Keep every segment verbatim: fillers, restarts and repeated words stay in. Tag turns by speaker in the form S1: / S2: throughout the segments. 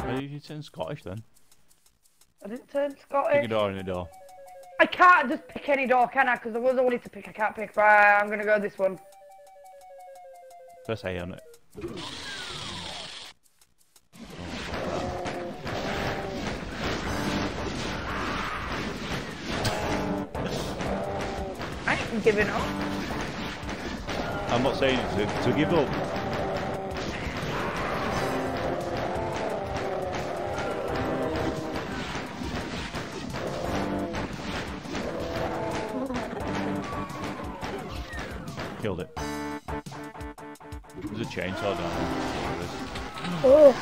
S1: Why did you turn Scottish then?
S2: I didn't turn Scottish.
S1: Pick a door in a door.
S2: I can't just pick any door, can I? Because the ones I wanted to pick, I can't pick. Right, I'm gonna go this one.
S1: Press A on it.
S2: I ain't giving up.
S1: I'm not saying to, to give up. Killed it. There's a chainsaw down there.
S2: Oh.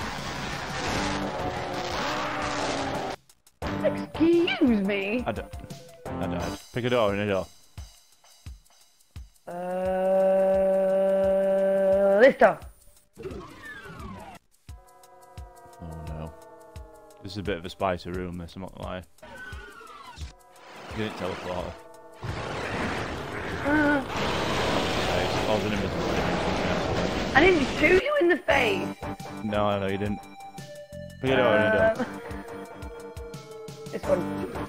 S2: Excuse me.
S1: I, d I died. Pick a door in a door.
S2: Uh, this door.
S1: Oh no. This is a bit of a spicy room, this, I'm not gonna lie. You didn't teleport.
S2: Uh,
S1: I was an invisible.
S2: I didn't shoot you in the face.
S1: No, no, you didn't. Pick a door in a door.
S2: Um, This one.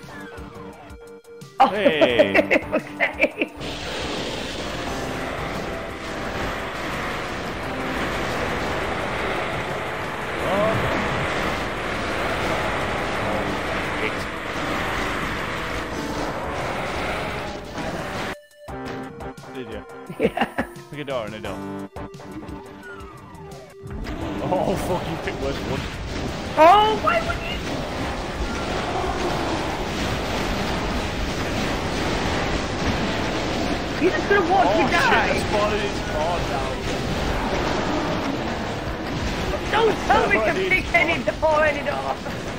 S2: Oh,
S1: Hey!
S2: Okay.
S1: Did you?
S2: Yeah.
S1: Pick a door in a door. Oh, fuck, you picked worse one.
S2: Oh, why would you? You're just gonna watch
S1: Oh,
S2: me
S1: shit,
S2: die.
S1: the spawn is spawn down.
S2: Don't tell me to
S1: Somebody
S2: pick
S1: spawn.
S2: any door, any door.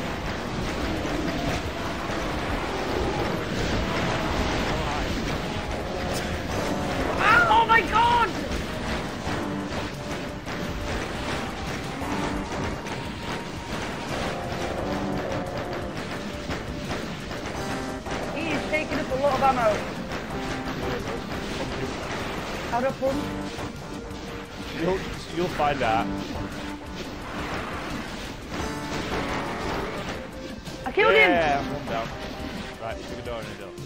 S2: Oh my god! He is taking up a lot of ammo. How do I punch?
S1: You'll, you'll find out.
S2: I killed him!
S1: Yeah, one down. Right, pick a door in a door.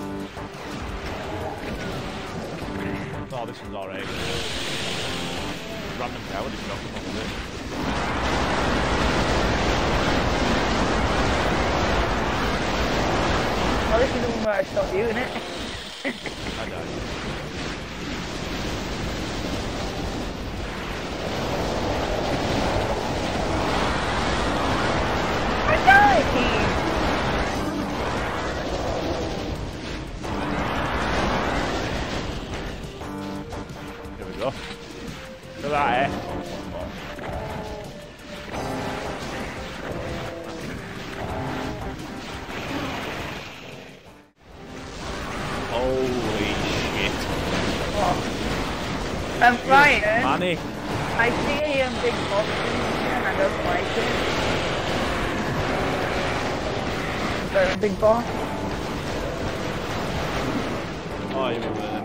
S1: Oh, this one's alright. Random tower just knocked him off of it.
S2: Well, this is the one where I shot you, isn't it?
S1: I died.
S2: I died!
S1: Here we go. Look at that, eh? Holy shit.
S2: Um, Ryan,
S1: Money.
S2: I see a um, big box in here and I don't like it. Very big box.
S1: Oh, you remember them.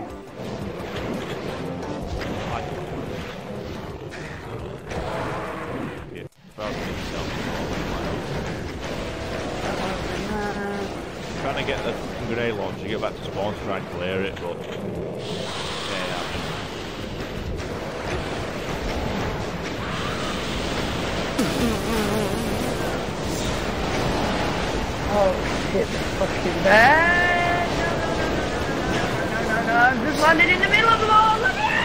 S1: Yeah, probably yourself. Trying to get the grenade launcher, get back to spawn to try and clear it, but yeah,
S2: Oh shit, that's fucking bad. No, no, no, no, no, no, no, I'm just landing in the middle of them all. Look out!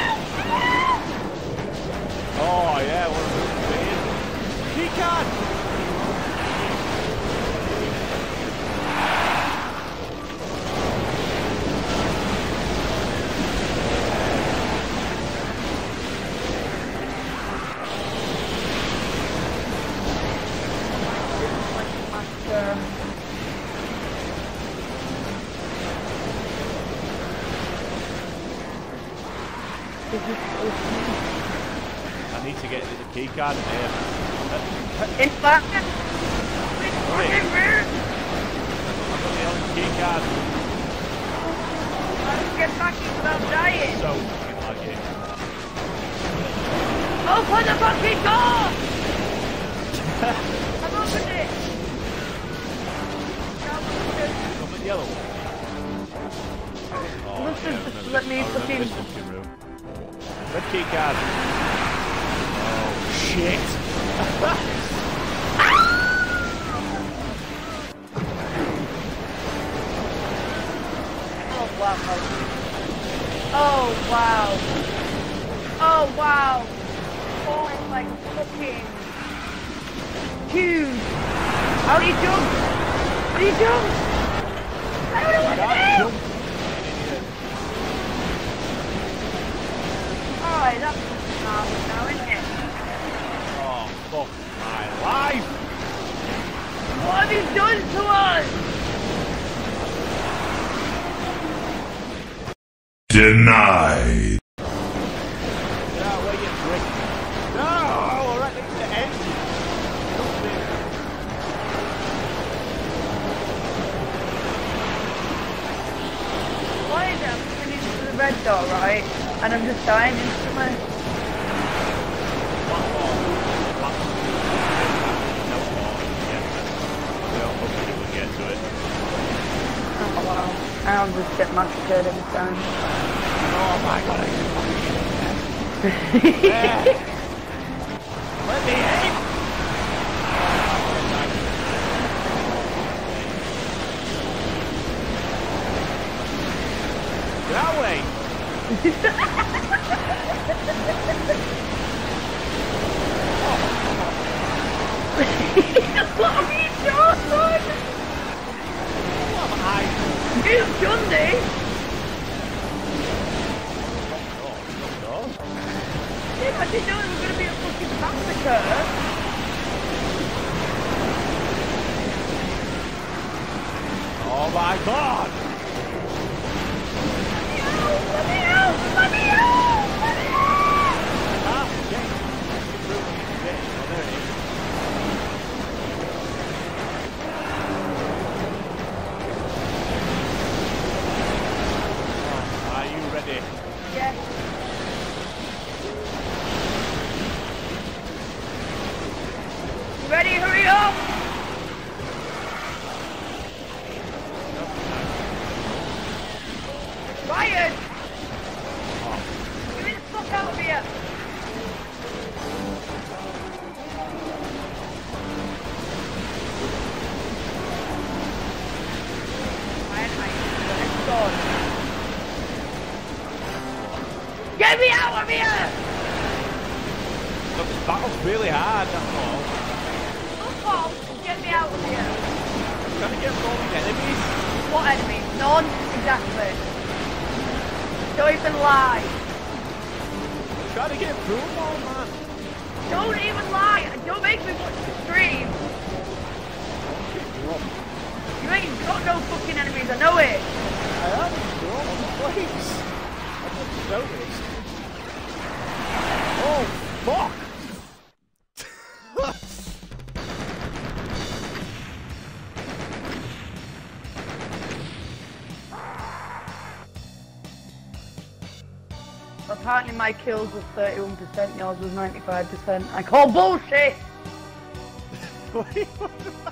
S1: oh yeah, what a good He can! I need to get the key card in here.
S2: In fact,
S1: I've got the only key card.
S2: let's get back in without dying.
S1: So fucking laggy.
S2: Open the fucking door! I've opened it!
S1: Open yellow. Oh,
S2: Listen,
S1: yeah,
S2: just
S1: remember
S2: let
S1: this-
S2: me
S1: I remember
S2: fucking-
S1: this fucking room. Red key card. Oh, shit.
S2: Oh wow. Oh wow. Oh wow. Falling like fucking huge. How do you jump? How do you jump? I don't know what to do. Oh, that's not now, isn't it?
S1: Oh, fuck my life.
S2: What have you done to us?
S3: Denied.
S1: Get out of the way, you prick. No, right next to the engine. Something.
S2: Why is it I'm coming into the red door, right? And I'm just dying instantly.
S1: One more. One more. No more. Yeah. We don't hope we will get to it.
S2: Oh wow. I'll just get massacred every time.
S1: Oh my god, I can yeah. Let me in! That way!
S2: What have you done, son?
S1: What am I doing?
S2: You've done this! Yeah, I didn't know it was going to be a fucking massacre.
S1: Oh my god!
S2: Let me out! Let me out! Let me out!
S1: Ah, okay. Okay, oh, there it is. Oh, are you ready?
S2: Yes. You ready? Hurry up! Ryan! Get me the fuck out of here! Ryan, I'm gone. Get me out of here!
S1: Look, this battle's really hard, that's all.
S2: Fuck off! Get me out of here!
S1: I'm trying to get all these enemies.
S2: What enemies? None? Exactly. Don't even lie.
S1: I'm trying to get through them all, man.
S2: Don't even lie. Don't make me watch the stream. You ain't got no fucking enemies, I know it.
S1: I am through all the place. I just noticed. Oh, fuck!
S2: Apparently my kills was thirty-one percent, yours was ninety-five percent. I call bullshit!
S1: Wait, what?